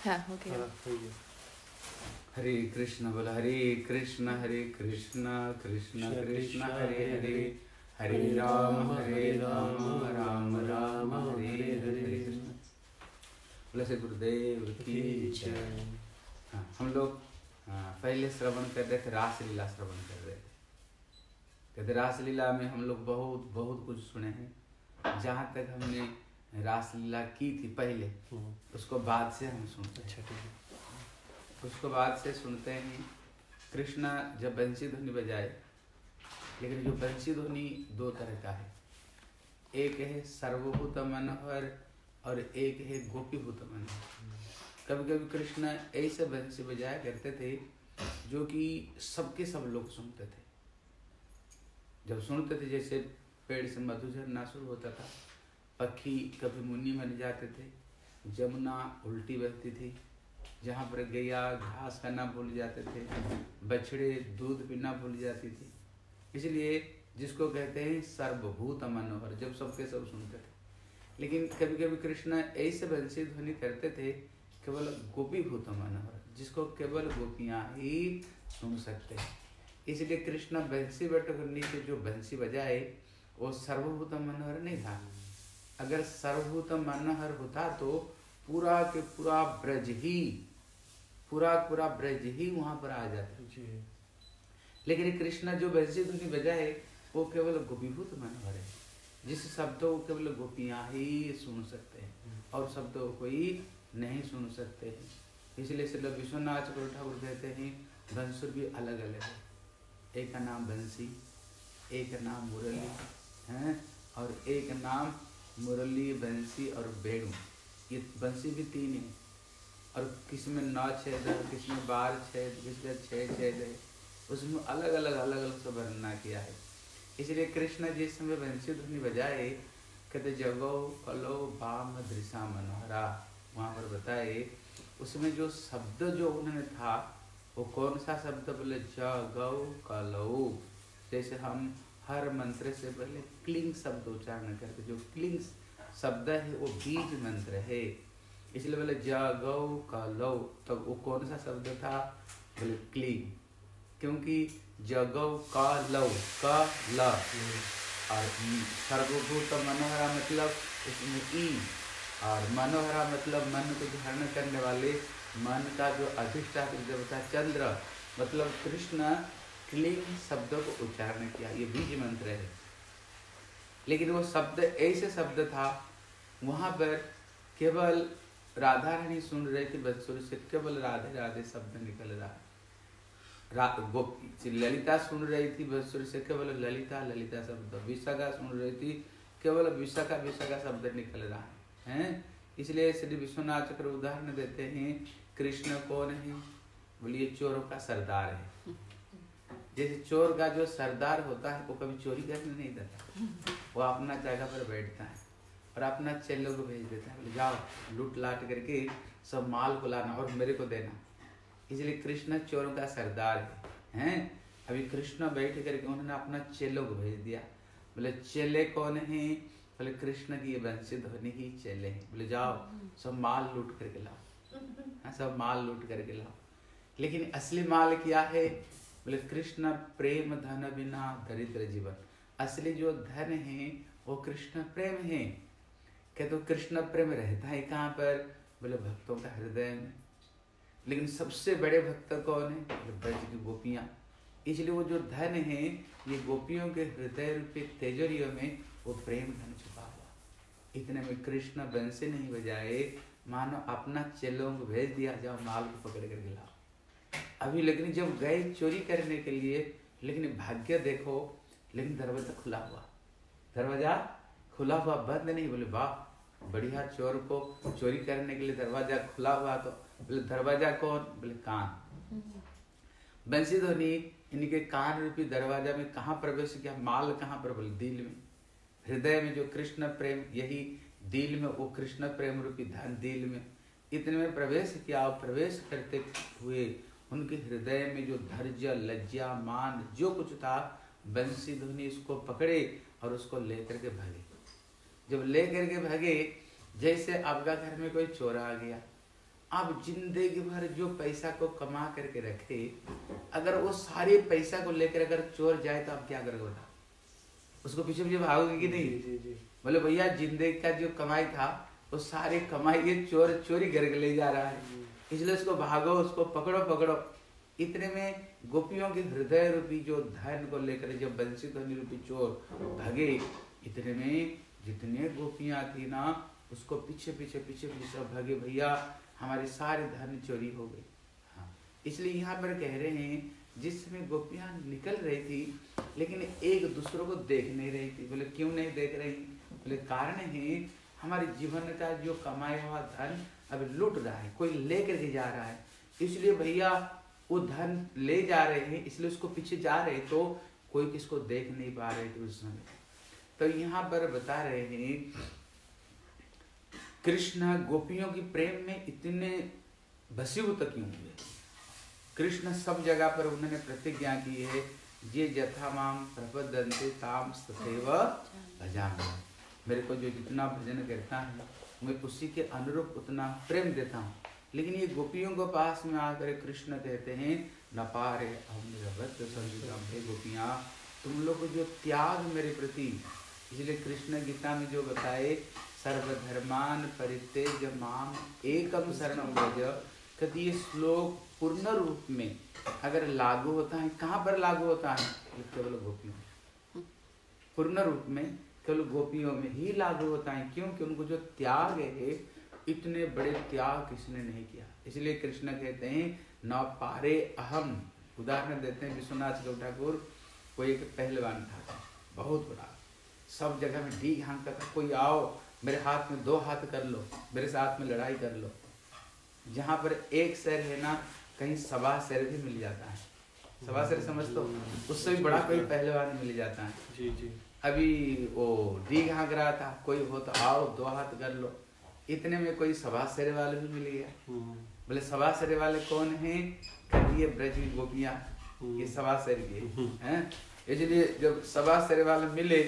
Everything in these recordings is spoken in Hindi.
हाँ हो गया। हरे कृष्ण बोला, हरे कृष्ण कृष्ण कृष्ण हरे हरे, हरे राम राम राम हरे हरे। बोला श्री गुरुदेव की जय। हाँ, हम लोग पहले श्रवण कर रहे थे, रासलीला श्रवण कर रहे थे। कहते रासलीला में हम लोग बहुत बहुत कुछ सुने हैं। जहाँ तक हमने रासलीला की थी पहले, उसको बाद से हम सुनते हैं। उसको बाद से सुनते हैं कृष्णा जब बंसी ध्वनि बजाए। लेकिन जो बंसी ध्वनि दो तरह का है, एक है सर्वभूत मनोहर और एक है गोपीभूत मनोहर। कभी कभी कृष्णा ऐसे बंसी बजाया करते थे जो कि सबके सब लोग सुनते थे। जब सुनते थे जैसे पेड़ से मधु झरना शुरू होता था, पक्षी कभी मुन्नी बन जाते थे, जमुना उल्टी बहती थी, जहाँ पर गैया घास खाना भूल जाते थे, बछड़े दूध पीना भूल जाती थी। इसलिए जिसको कहते हैं सर्वभूत मनोहर, जब सबके सब सुनते थे। लेकिन कभी कभी कृष्ण ऐसे बंसी ध्वनि करते थे केवल गोपीभूत मनोहर, जिसको केवल गोपियाँ ही सुन सकते हैं। इसलिए कृष्ण बंसी बटगुन्नी से जो बंसी बजाए वो सर्वभूत मनोहर नहीं था। अगर सर्वभूत मनोहर होता तो पूरा के पूरा ब्रज ही पूरा ब्रज ही वहां पर आ जाता। लेकिन कृष्ण जो बंसी ध्वनि बजाए वो केवल गोपीभूत मनोहर है, जिस शब्दों को केवल गोपियाँ ही सुन सकते हैं और शब्दों को कोई नहीं सुन सकते हैं। इसलिए श्री विश्वनाथ ठाकुर कहते हैं बंसुर भी अलग अलग है। एक का नाम बंसी, एक का नाम मुरली है, और एक नाम मुरली बंसी और बेणु। ये बंसी भी तीन है, और किसमें 9 छेद है, किसमें 12 छेद, किसमें 6 छेद है। उसमें अलग अलग से वर्णना किया है। इसलिए कृष्ण जिस समय बंसी ध्वनि बजाए कहते जगो कलो बाम दृशा मनोहरा, वहाँ पर बताए उसमें जो शब्द जो उन्होंने था वो कौन सा शब्द बोले, जगौ कलौ। जैसे हम हर मंत्र से पहले क्लिंग शब्द उच्चारण करते, जो क्लिंग शब्द है वो बीज मंत्र है। इसलिए बोले जगौ कलौ, तब वो कौन सा शब्द था बोले क्लिंग, क्योंकि जगौ कलौ कल और सर्वभूत मनोहरा मतलब इसमें ई, और मनोहरा मतलब मन को धारण करने वाले, मन का जो अधिष्ठात्री देवता चंद्र, मतलब कृष्ण क्लिंग शब्दों को उच्चारण किया। ये बीज मंत्र है। लेकिन वो शब्द ऐसे शब्द था, वहाँ पर केवल राधा रानी सुन रही थी, बंसुरी से केवल राधे राधे शब्द निकल रहा। ललिता सुन रही थी बंसुरी से, केवल ललिता ललिता शब्द। विशाखा सुन रही थी, केवल विशाखा विशाखा शब्द निकल रहा है। इसलिए श्री विश्वनाथ चक्र उदाहरण देते हैं, कृष्ण कौन है बोलिए, चोरों का सरदार है। जैसे चोर का जो सरदार होता है वो कभी चोरी करने नहीं देता, वो अपना जगह पर बैठता है और अपना चेलों को भेज देता है, बोले जाओ लूट लाट करके सब माल को लाना और मेरे को देना। इसलिए कृष्ण चोरों का सरदार है। अभी कृष्ण बैठ करके उन्होंने अपना चेलों को भेज दिया। बोले चेले कौन है बोले, कृष्ण की ये बंसी ध्वनि ही चेले हैं। बोले जाओ सब माल लूट करके लाओ, सब माल लूट करके लाओ। लेकिन असली माल क्या है बोले, कृष्ण प्रेम धन बिना दरिद्र जीवन। असली जो धन है वो कृष्ण प्रेम है। क्या तो कृष्ण प्रेम रहता है कहाँ पर बोले, भक्तों का हृदय में। लेकिन सबसे बड़े भक्त कौन है बोले, ब्रज की गोपियाँ। इसलिए वो जो धन है ये गोपियों के हृदय रूपी तेजरियों में वो प्रेम धन छुपा हुआ। इतने में कृष्ण बंसी नहीं बजाए, मानो अपना चेलों को भेज दिया, जाओ माल को पकड़ कर लाओ। अभी लेकिन जब गए चोरी करने के लिए, लेकिन भाग्य देखो, लेकिन दरवाजा खुला हुआ, दरवाजा खुला हुआ, बंद नहीं। बोले वाह बढ़िया, चोर को चोरी करने के लिए दरवाजा खुला हुआ। तो बोले दरवाजा कौन बोले, कान। बंसी ध्वनि इनके कान रूपी दरवाजा में कहाँ प्रवेश किया, माल कहाँ पर बोले, दिल में, हृदय में। जो कृष्ण प्रेम यही दिल में, वो कृष्ण प्रेम रूपी धन दिल में। इतने में प्रवेश किया, और प्रवेश करते हुए उनके हृदय में जो धैर्य लज्जा मान जो कुछ था, बंसी ध्वनि इसको पकड़े और उसको लेकर के भागे। जब लेकर के भागे, जैसे आपका घर में कोई चोर आ गया, आप जिंदगी भर जो पैसा को कमा करके रखे, अगर वो सारे पैसा को लेकर अगर चोर जाए तो आप क्या करोगे बता? उसको पीछे पीछे भागोगे कि नहीं? बोले भैया जिंदगी का जो कमाई था वो सारी कमाई ये चोर चोरी करके ले जा रहा है, इसलिए उसको भागो, उसको पकड़ो पकड़ो। इतने में गोपियों के हृदय रूपी जो धन को लेकर जब बंसी ध्वनि रूपी चोर भागे, इतने में जितने गोपियां थी ना उसको पीछे पीछे पीछे पीछे सब भागे, भैया हमारे सारे धन चोरी हो गए। हाँ, इसलिए यहाँ पर कह रहे हैं जिस समय गोपियां निकल रही थी लेकिन एक दूसरों को देख नहीं रही थी। बोले क्यों नहीं देख रही? बोले कारण है हमारे जीवन का जो कमाया हुआ धन अभी लूट रहा है, कोई लेकर के जा रहा है, इसलिए भैया वो धन ले जा रहे हैं, इसलिए उसको पीछे जा रहे तो कोई किसको देख नहीं पा रहे थे उस समय। तो यहाँ पर बता रहे हैं कृष्ण गोपियों की प्रेम में इतने वशीभूत क्यों हुए? कृष्ण सब जगह पर उन्होंने प्रतिज्ञा की है, ये यथा माम प्रपद्यन्ते ताम तथैव भजामि। मेरे को जो जितना भजन करता है मैं उसी के अनुरूप उतना प्रेम देता हूँ। लेकिन ये गोपियों को पास में आकर कृष्ण कहते हैं न पारे हम निरवत संयुतम, हे गोपियाँ तुम लोग को जो त्याग मेरे प्रति, इसलिए कृष्ण गीता में जो बताए सर्वधर्मान परित्यज्य माम एकम शरणं व्रज, कहते ये श्लोक पूर्ण रूप में अगर लागू होता है, कहाँ पर लागू होता है? केवल गोपियों में, पूर्ण रूप में केवल गोपियों में ही लागू होता है। क्योंकि उनको जो त्याग है इतने बड़े त्याग किसने नहीं किया। इसलिए कृष्ण कहते हैं न पारे अहम। उदाहरण देते हैं विश्वनाथ ठाकुर, कोई एक पहलवान था बहुत बड़ा, सब जगह में डी हाँकता था, कोई आओ मेरे हाथ में 2 हाथ कर लो, मेरे साथ में लड़ाई कर लो। जहाँ पर एक शहर है ना कहीं 1.25 शहर भी मिल जाता है। 1.25 शहर समझ तो, उससे भी बड़ा कोई पहलवान मिल जाता है। जी जी। अभी वो डी हाँक रहा था, कोई हो तो आओ 2 हाथ कर लो, इतने में कोई 1.25 शहर वाले भी मिल गया। बोले 1.25 शहर वाले कौन है? ये ब्रज की गोपियाँ, ये 1.25 शहर के हैं। इसलिए जब 1.25 शहर वाले मिले,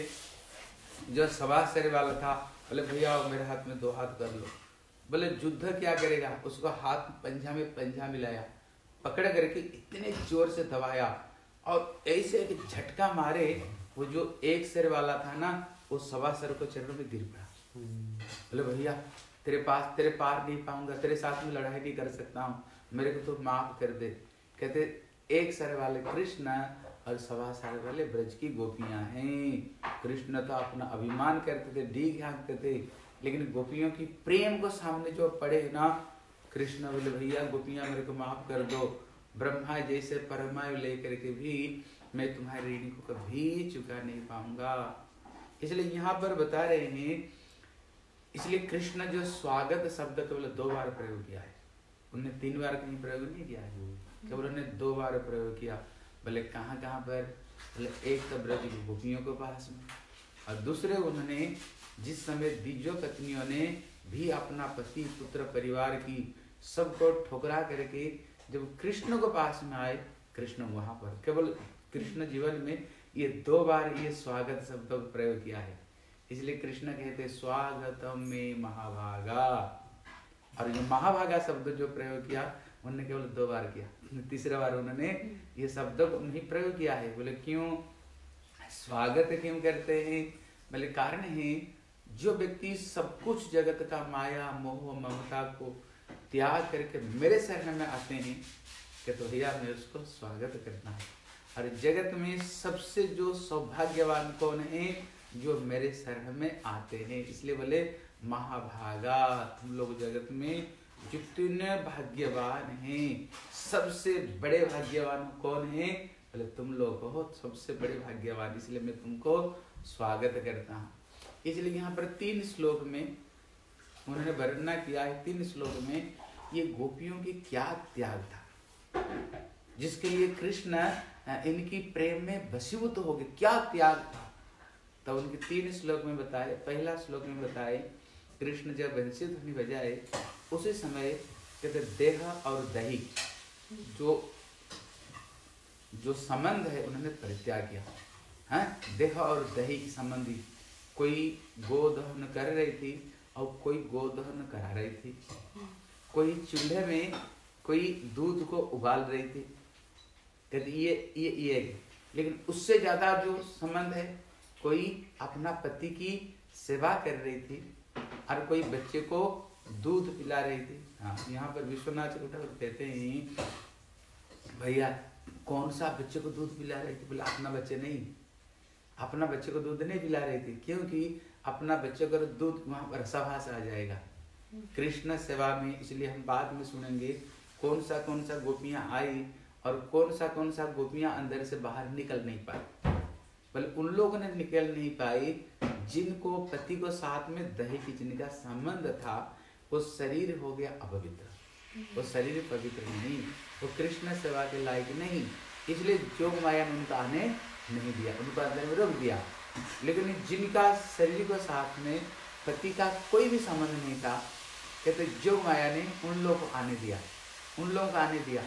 जो 1.25 शहर वाला था बोले भैया मेरे हाथ में 2 हाथ कर लो। बोले युद्ध क्या करेगा? उसको हाथ पंजा में पंजा मिलाया, पकड़ करके इतने जोर से दबाया और ऐसे एक झटका मारे, वो जो 1 शहर वाला था ना वो 1.25 शहर को चरणों में गिर पड़ा। बोले भैया तेरे पार नहीं पाऊंगा, तेरे साथ में लड़ाई नहीं कर सकता हूँ, मेरे को तो माफ कर दे। कहते 1 शहर वाले कृष्ण और 1.25 शहर वाले ब्रज की गोपियां हैं। कृष्ण तो अपना अभिमान करते थे, डी हाँकते थे, लेकिन गोपियों की प्रेम को सामने जो पड़े ना, कृष्ण बोले भैया गोपियां मेरे को माफ कर दो, ब्रह्मा जैसे परमायु लेकर के भी मैं तुम्हारी ऋण को कभी चुका नहीं पाऊंगा। इसलिए यहाँ पर बता रहे हैं, इसलिए कृष्ण जो स्वागत शब्द केवल 2 बार प्रयोग किया है, उन्होंने 3 बार कहीं प्रयोग नहीं किया है, केवल उन्होंने 2 बार प्रयोग किया। बोले कहाँ कहाँ पर? बोले एक तो ब्रज की गोपियों के पास में, और दूसरे उन्होंने जिस समय द्विजो पत्नियों ने भी अपना पति पुत्र परिवार की सबको ठुकरा करके जब कृष्ण को पास में आए, कृष्ण वहां पर केवल कृष्ण जीवन में ये 2 बार ये स्वागत शब्द का प्रयोग किया है। इसलिए कृष्ण कहते स्वागतम में महाभागा, और ये महाभागा शब्द जो प्रयोग किया उन्होंने केवल 2 बार किया, 3रा बार उन्होंने ये शब्द नहीं प्रयोग किया है। बोले क्यों स्वागत क्यों करते हैं? बोले कारण है जो व्यक्ति सब कुछ जगत का माया मोह ममता को त्याग करके मेरे शरण में आते हैं कि तो भैया मैं उसको स्वागत करता हूँ। और जगत में सबसे जो सौभाग्यवान कौन है? जो मेरे शरण में आते हैं। इसलिए बोले महाभागा, तुम लोग जगत में जितने भाग्यवान हैं, सबसे बड़े भाग्यवान कौन है? बोले तुम लोग हो सबसे बड़े भाग्यवान, इसलिए मैं तुमको स्वागत करता हूँ। इसलिए यहाँ पर 3 श्लोक में उन्होंने वर्णना किया है, 3 श्लोक में ये गोपियों की क्या त्याग था, जिसके लिए कृष्ण इनकी प्रेम में वशीभूत हो गए, क्या त्याग था। तो उनके 3 श्लोक में बताए। पहला श्लोक में बताए कृष्ण जब बंसी ध्वनि बजाए उसी समय कहते देह और दही जो संबंध है उन्होंने परित्याग किया है। देह और दही की संबंधी, कोई गोदहन कर रही थी और कोई गोदहन करा रही थी। कोई चूल्हे में कोई दूध को उबाल रही थी, कहती ये लेकिन उससे ज्यादा जो संबंध है, कोई अपना पति की सेवा कर रही थी और कोई बच्चे को दूध पिला रही थी। हाँ, यहाँ पर विश्वनाथ ठाकुर कहते हैं, भैया कौन सा बच्चे को दूध पिला रही थी? बोला अपना बच्चे नहीं, अपना बच्चे को दूध नहीं पिला रही थी, क्योंकि अपना बच्चे को दूध वहाँ पर रसाभास आ जाएगा कृष्ण सेवा में। इसलिए हम बाद में सुनेंगे कौन सा गोपियाँ आई और कौन सा गोपियाँ अंदर से बाहर निकल नहीं पाई। बल उन लोगों ने निकल नहीं पाई जिनको पति को साथ में दही खींचने का संबंध था। वो शरीर हो गया अपवित्र, वो शरीर पवित्र नहीं, वो कृष्ण सेवा के लायक नहीं। इसलिए जोग माया ने उनको आने नहीं दिया, उनको अंदर में रोक दिया। लेकिन जिनका शरीर को साथ में पति का कोई भी संबंध नहीं था, कहते जोग माया ने उन लोगों को आने दिया, उन लोगों को आने दिया,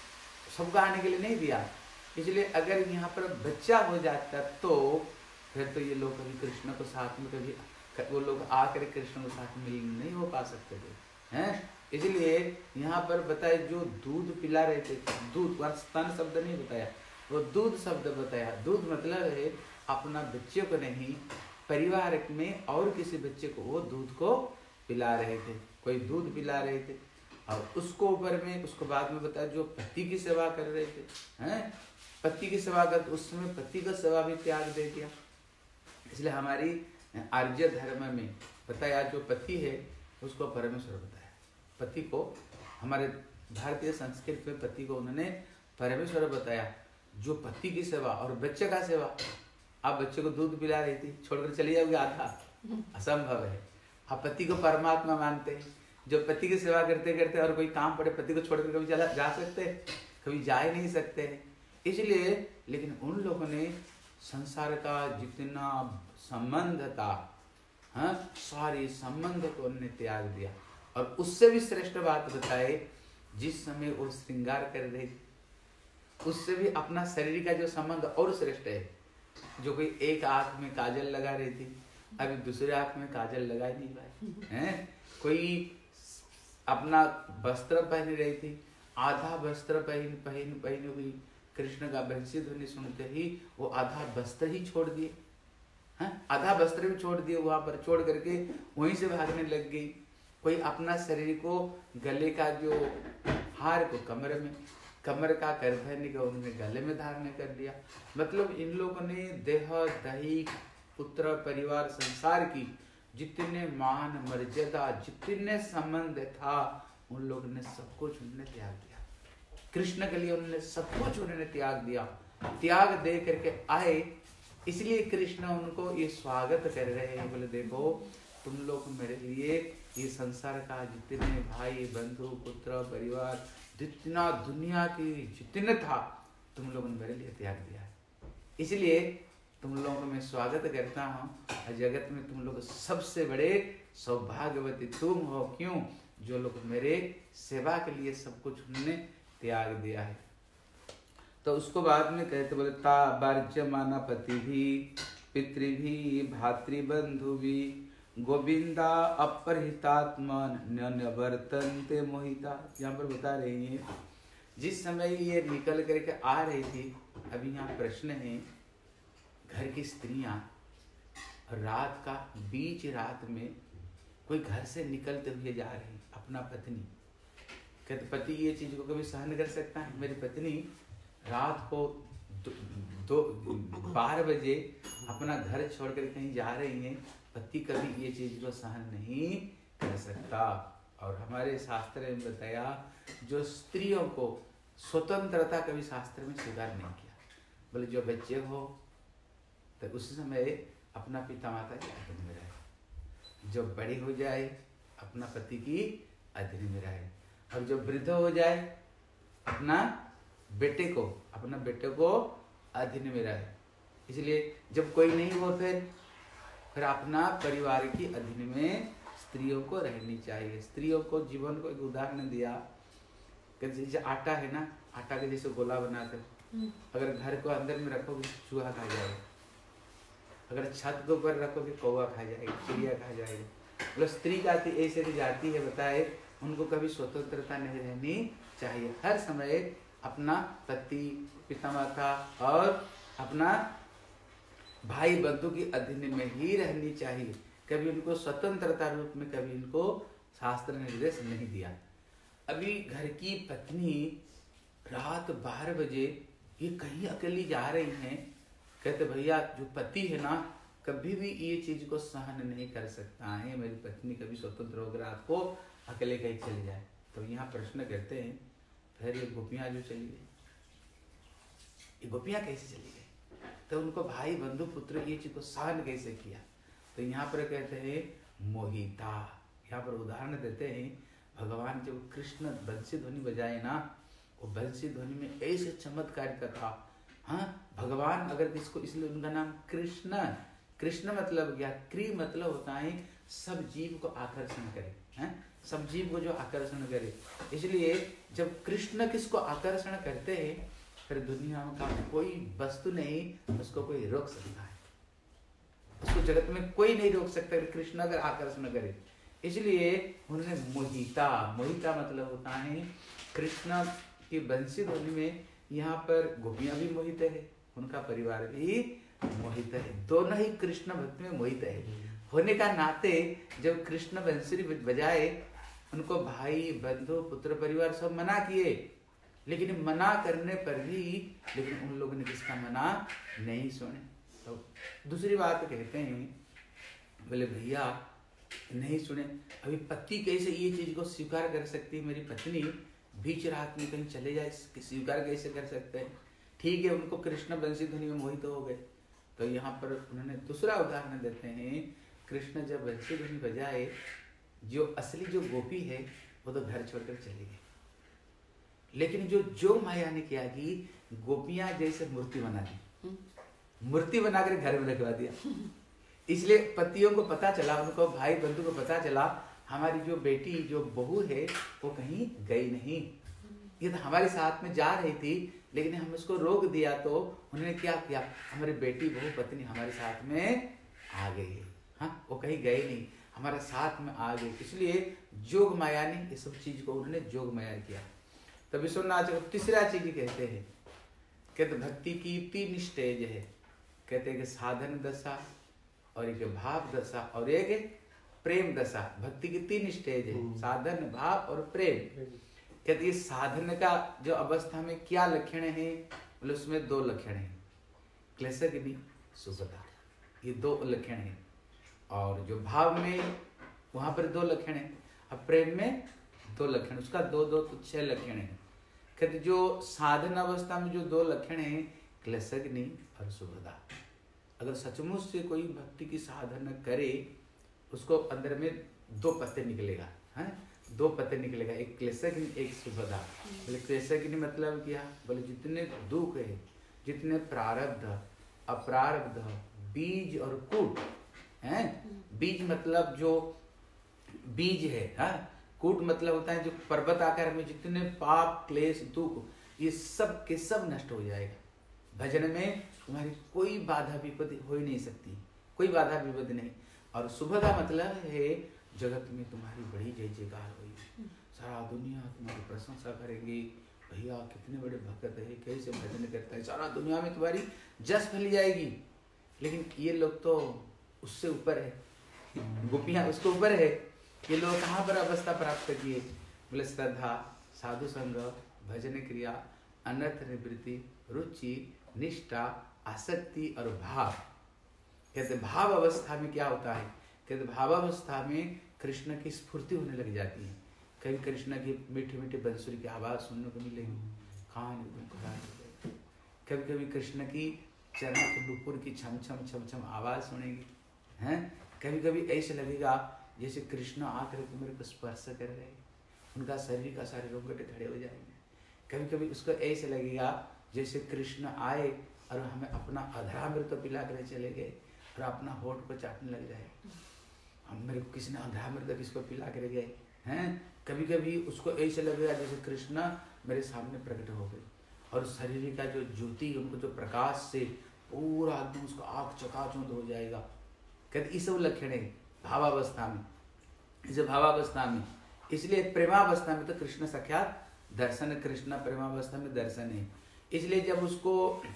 सबको आने के लिए नहीं दिया। इसलिए अगर यहाँ पर बच्चा हो जाता तो फिर तो ये लोग कभी कृष्ण को साथ में कभी वो लोग आकर कृष्ण को साथ में नहीं हो पा सकते थे, हैं। इसलिए यहाँ पर बताए जो दूध पिला रहे थे, दूध स्तन शब्द नहीं बताया, वो दूध शब्द बताया। दूध मतलब है अपना बच्चे को नहीं, परिवार में और किसी बच्चे को वो दूध को पिला रहे थे, कोई दूध पिला रहे थे। और उसको ऊपर में उसको बाद में बताया जो पति की सेवा कर रहे थे, हैं, पति की सेवा कर, उस समय पति का सेवा भी त्याग दे दिया। इसलिए हमारी आर्य धर्म में बताया जो पति है उसको परमेश्वर बताया। पति को हमारे भारतीय संस्कृति में पति को उन्होंने परमेश्वर बताया। जो पति की सेवा और बच्चे का सेवा, आप बच्चे को दूध पिला रही थी, छोड़कर चली जाओगे आधा, असंभव है। आप पति को परमात्मा मानते हैं, जो पति की सेवा करते करते और कोई काम पड़े पति को छोड़कर कभी जा सकते, कभी जा ही नहीं सकते। इसलिए लेकिन उन लोगों ने संसार का जितना संबंध था, हाँ, सारे संबंध को उन्होंने त्याग दिया। और उससे भी श्रेष्ठ बात बताए, जिस समय वो श्रृंगार कर रहे थे उससे भी अपना शरीर का जो संबंध और श्रेष्ठ है। जो कोई एक आंख में काजल लगा रही थी, अभी दूसरे आंख में काजल लगा नहीं पाए, हैं। कोई अपना वस्त्र पहन रही थी, आधा वस्त्र पहन हुई, कृष्ण का बंसी ध्वनि सुनते ही वो आधा वस्त्र ही छोड़ दिए, हैं, आधा वस्त्र भी छोड़ दिए, वहां पर छोड़ करके वहीं से भागने लग गई। कोई अपना शरीर को गले का जो हार को कमर का करधनी को उन्होंने गले में धारण कर लिया। मतलब इन लोगों ने देह दही पुत्र परिवार संसार की जितने मान मर्यादा जितने संबंध था उन लोगों ने सब कुछ उन्होंने त्याग दिया। कृष्ण के लिए उन्होंने सब कुछ उन्होंने त्याग दिया, त्याग दे करके आए। इसलिए कृष्ण उनको ये स्वागत कर रहे हैं, बोले देखो तुम लोग मेरे लिए ये संसार का जितने भाई बंधु पुत्र परिवार जितना दुनिया की जितने था तुम लोगों ने मेरे लिए त्याग दिया है। इसलिए तुम लोगों को मैं स्वागत करता हूँ। जगत में तुम लोग सबसे बड़े सौभाग्यवती तुम हो, क्यों? जो लोग मेरे सेवा के लिए सब कुछ उन्होंने त्याग दिया है। तो उसको बाद में कहते बोले ता वर्ज्यमाना पति भी पितृ भी भातृबंधु भी गोविंदा अपरहितात्मन न्यवर्तन्ते मोहिता। यहाँ पर बता रही है जिस समय ये निकल करके आ रही थी, अभी यहाँ प्रश्न है, घर की स्त्रियां रात का बीच रात में कोई घर से निकलते हुए जा रही, अपना पत्नी कहते पति ये चीज को कभी सहन कर सकता है? मेरी पत्नी रात को 12 बजे अपना घर छोड़कर कहीं जा रही है, पति कभी ये चीज को सहन नहीं कर सकता। और हमारे शास्त्र में बताया जो स्त्रियों को स्वतंत्रता कभी शास्त्र में स्वीकार नहीं किया। बोले जो बच्चे हो तो उस समय अपना पिता माता के अधीन में रहे, जो बड़ी हो जाए अपना पति की अधीन में रहे, और जो वृद्ध हो जाए अपना बेटे को अधीन में रहे। इसलिए जब कोई नहीं हो फिर अपना परिवार की अधीन में स्त्रियों को रहनी चाहिए। स्त्रियों को जीवन को एक उदाहरण दिया कि जैसे आटा है ना, आटा के जैसे गोला बनाकर अगर घर को अंदर में रखोगे चूहा खा जाएगा, अगर छत के ऊपर रखोगे कौवा खा जाएगा, चिड़िया खा जाएगा। मतलब स्त्री जाति ऐसे की जाति है बताए उनको कभी स्वतंत्रता नहीं रहनी चाहिए। हर समय अपना पति, पितामाता और अपना भाई बंधु की अधीन में ही रहनी चाहिए। कभी उनको स्वतंत्रता रूप में कभी उनको शास्त्र निर्देश नहीं दिया। अभी घर की पत्नी रात 12 बजे ये कहीं अकेली जा रही हैं, कहते भैया जो पति है ना कभी भी ये चीज को सहन नहीं कर सकता है, मेरी पत्नी कभी स्वतंत्र होकर रात को अकेले कहीं चली जाए। तो यहाँ प्रश्न करते हैं फिर ये गोपियां जो चली गई, ये गोपियां कैसे चली गई? तो उनको भाई बंधु पुत्र ये चीज को सहन कैसे किया? तो यहाँ पर कहते हैं मोहिता। यहाँ पर उदाहरण देते हैं, भगवान जब कृष्ण बंसी ध्वनि बजाए ना, वो बंसी ध्वनि में ऐसे चमत्कार का था। हाँ, भगवान अगर किसको, इसलिए उनका नाम कृष्ण, कृष्ण मतलब क्या, क्री मतलब होता है सब जीव को आकर्षण करे, हैं, सब जीव को जो आकर्षण करे। इसलिए जब कृष्ण किसको आकर्षण करते हैं फिर दुनिया का कोई वस्तु नहीं उसको कोई रोक सकता है, उसको जगत में कोई नहीं रोक सकता कृष्ण अगर आकर्षण करे। इसलिए उन्होंने मोहिता, मोहिता मतलब होता है कृष्ण की बंसी ध्वनि में। यहाँ पर गोपियां भी मोहित है, उनका परिवार भी मोहित है, दोनों ही कृष्ण भक्ति में मोहित है होने का नाते जब कृष्ण बंसुरी बजाए उनको भाई बंधु पुत्र परिवार सब मना किए, लेकिन मना करने पर भी लेकिन उन लोगों ने किसका मना नहीं सुने। तो दूसरी बात कहते हैं, बोले भैया नहीं सुने, अभी पति कैसे ये चीज को स्वीकार कर सकती है, मेरी पत्नी बीच रात में कहीं चले जाए स्वीकार कैसे कर सकते हैं? ठीक है, उनको कृष्ण बंसी ध्वनि में मोहित हो गए। तो यहाँ पर उन्होंने दूसरा उदाहरण देते हैं, कृष्ण जब बंसी ध्वनि बजाए जो असली जो गोपी है वो तो घर छोड़कर चली गई, लेकिन जो जोग माया ने क्या की, गोपियां जैसे मूर्ति बना दी, मूर्ति बनाकर घर में रखवा दिया। इसलिए पतियों को पता चला, उनको भाई बंधु को पता चला हमारी जो बेटी जो बहू है वो कहीं गई नहीं, ये तो हमारे साथ में जा रही थी लेकिन हम उसको रोक दिया। तो उन्होंने क्या किया, हमारी बेटी बहू पत्नी हमारे साथ में आ गई है, हाँ वो कहीं गई नहीं, हमारे साथ में आ गई। इसलिए जोग माया ने ये सब चीज को उन्होंने जोग माया किया। तो विश्वनाथ को तीसरा चीज कहते हैं, कहते भक्ति की 3 स्टेज है, कहते हैं कि साधन दशा और एक भाव दशा और एक प्रेम दशा। भक्ति की 3 स्टेज है, साधन भाव और प्रेम। कहते ये साधन का जो अवस्था में क्या लक्षण है, बोले उसमें 2 लक्षण है, क्लेशग्नि सुभदा, ये 2 लक्षण है। और जो भाव में वहां पर 2 लक्षण है, अब प्रेम में 2 लक्षण, उसका 2-2 तो 6 लक्षण है। कहते जो साधन अवस्था में जो 2 लक्षण है, क्लेशग्नि और सुभदा, अगर सचमुच से कोई भक्ति की साधना करे उसको अंदर में 2 पत्ते निकलेगा, है 2 पत्ते निकलेगा, एक क्लेशग्नि एक सुभदा। बोले क्लेशग्नि मतलब क्या, बोले जितने दुख है, जितने प्रारब्ध अप्रारब्ध बीज और कूट है, बीज मतलब जो बीज है, हाँ कूट मतलब होता है जो पर्वत आकार में जितने पाप क्लेश दुख ये सब के सब नष्ट हो जाएगा। भजन में तुम्हारी कोई बाधा विपत्ति हो ही नहीं सकती, कोई बाधा विपत्ति नहीं। और सुभदा मतलब है जगत में तुम्हारी बड़ी जय जयकार होगी, सारा दुनिया तुम्हारी प्रशंसा करेगी, भैया कितने बड़े भक्त है, कैसे भजन करता है, सारा दुनिया में तुम्हारी जस फैल जाएगी। लेकिन ये लोग तो उससे ऊपर है, गोपियां उसके ऊपर है। ये लोग कहाँ पर अवस्था प्राप्त किए, बोले श्रद्धा साधु संग भजन क्रिया अनर्थ निवृत्ति रुचि निष्ठा आसक्ति और भाव। कहते भाव अवस्था में क्या होता है, कहते भाव अवस्था में कृष्ण की स्फूर्ति होने लग जाती है। कभी कृष्ण की मीठी मीठी बंसुरी की आवाज सुनने को मिलेगी, खान एकदम खड़ा, कभी कभी कृष्ण की चरण के नुपुर की छम छम छम छम आवाज सुनेगी, हैं कभी कभी ऐसे लगेगा जैसे कृष्ण आकर के मेरे को स्पर्श कर रहे, उनका शरीर का सारे रोंगटे खड़े हो जाएंगे। कभी कभी उसको ऐसे लगेगा जैसे कृष्ण आए और हमें अपना अधरामृत तो पिला कर चले गए और अपना होठ को चाटने लग जाए, हम मेरे को किसी ने अधरामृत किसको पिला कर गए हैं। कभी कभी उसको ऐसे लगेगा जैसे कृष्ण मेरे सामने प्रकट हो गए और शरीर का जो ज्योति उनको जो प्रकाश से पूरा एकदम उसका आँख चकाचौंध हो जाएगा। कहते ये सब लक्षण है भावावस्था में। इसे भावावस्था में इसलिए प्रेमावस्था में तो कृष्ण साक्षात दर्शन, कृष्ण प्रेमावस्था में दर्शन है। इसलिए जब उसको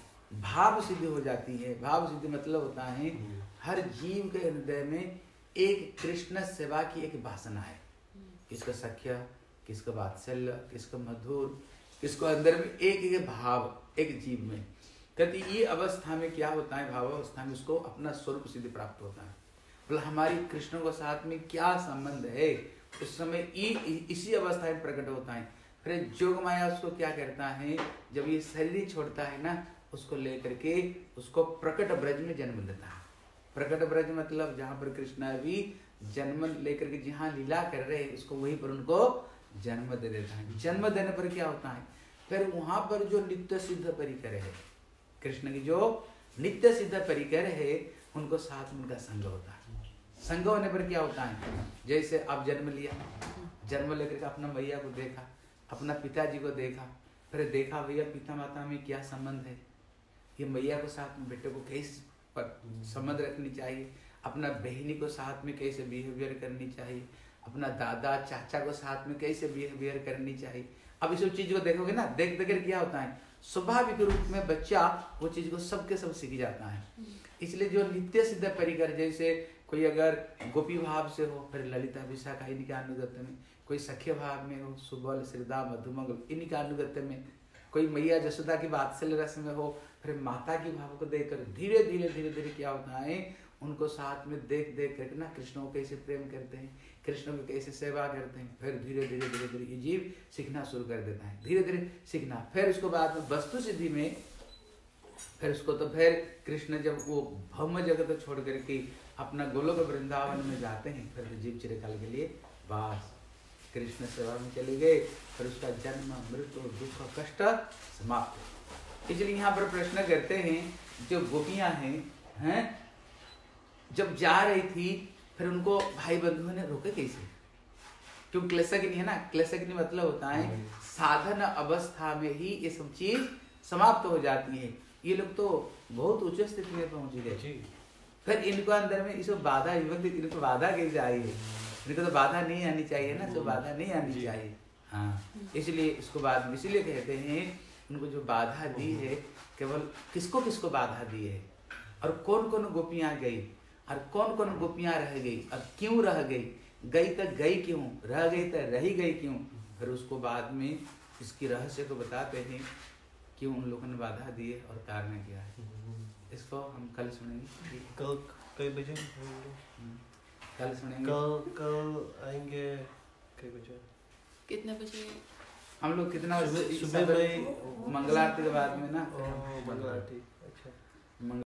भाव सिद्धि हो जाती है, भाव सिद्धि मतलब होता है हर जीव के हृदय में एक कृष्ण सेवा की एक वासना है। किसका सख्य, किसका वात्सल्य, किसका मधुर, किसको अंदर में एक एक भाव एक जीव में। कहते ये अवस्था में क्या होता है, भाव अवस्था में उसको अपना स्वरूप सिद्धि प्राप्त होता है। बोला हमारी कृष्ण के साथ में क्या संबंध है, उस समय इसी अवस्था में प्रकट होता है। फिर जोग माया उसको क्या करता है, जब ये शरीर छोड़ता है ना, उसको लेकर के उसको प्रकट ब्रज में जन्म देता है। प्रकट ब्रज मतलब जहाँ पर कृष्ण अभी जन्म लेकर के जहाँ लीला कर रहे हैं, उसको वहीं पर उनको जन्म दे देता है। जन्म देने पर क्या होता है, फिर वहां पर जो नित्य सिद्ध परिकर है, कृष्ण की जो नित्य सिद्ध परिकर है, उनको साथ में उनका संग होता है। संग होने पर क्या होता है, जैसे आप जन्म लिया, जन्म लेकर के अपना मैया को देखा, अपना पिताजी को देखा, फिर देखा भैया पिता माता में क्या संबंध है, ये मैया को साथ में बेटे को कैसे संबंध रखनी चाहिए, अपना बहनी को साथ में कैसे बिहेवियर करनी चाहिए, अपना दादा चाचा को साथ में कैसे बिहेवियर करनी चाहिए। अब इस चीज को देखोगे ना, देख देख कर क्या होता है, स्वाभाविक रूप में बच्चा वो चीज को सबके सब सीख जाता है। इसलिए जो नित्य सिद्ध परिकर, जैसे कोई अगर गोपी भाव से हो, फिर ललिता विशाखा इन्हीं के अनुगत्य में, कोई सख्य भाव में हो, सुबल श्रद्धा मधुमंगल इन्हीं के अनुगत्य में, कोई मैया जसोदा की वात्सल्य रस में हो, फिर माता की भाव को देखकर धीरे धीरे धीरे धीरे क्या होता है, उनको साथ में देख देख करके ना कृष्ण को कैसे प्रेम करते हैं, कृष्ण को कैसे सेवा करते हैं, फिर धीरे धीरे धीरे धीरे ये जीव सीखना शुरू कर देता है, धीरे धीरे सीखना। फिर उसको बाद में वस्तु सिद्धि में, फिर उसको तो फिर कृष्ण जब वो भौम जगत छोड़ करके अपना गोलोक वृंदावन में जाते हैं, फिर जीव चिरकाल के लिए वास कृष्ण सेवा में चले गए, फिर उसका जन्म मृत्यु दुख कष्ट समाप्त। इसलिए यहाँ पर प्रश्न करते हैं, जो गोपियां हैं जब जा रही थी, फिर उनको भाई बंधुओं ने रोके कैसे, क्योंकि क्लेशग्नि है ना, क्लेशग्नि मतलब होता है साधन अवस्था में ही ये सब चीज समाप्त हो जाती है। ये लोग तो बहुत उच्च स्थिति में पहुंच गए, फिर इनको अंदर में इस बाधा युवक, इनको बाधा कैसे आई है, इनको तो बाधा नहीं आनी चाहिए ना, तो बाधा नहीं आनी चाहिए। हाँ, इसलिए इसको बाद इसीलिए कहते हैं, उनको जो बाधा दी है, केवल किसको किसको बाधा दी है, और कौन कौन गोपियां गई, और कौन कौन गोपियां रह गई, और क्यों रह गई, गई तो गई क्यों, रह गई तो रही गई क्यों। फिर उसको बाद में इसकी रहस्य को बताते हैं, क्यों उन लोगों ने बाधा दी है और कारण क्या है। इसको हम कल सुनेंगे। कल कई बजे? कल सुनेंगे। कल आएंगे कई बजे? कितने बजे हम लोग, कितना सुबह में मंगला आरती के बाद में ना, मंगला आरती। अच्छा।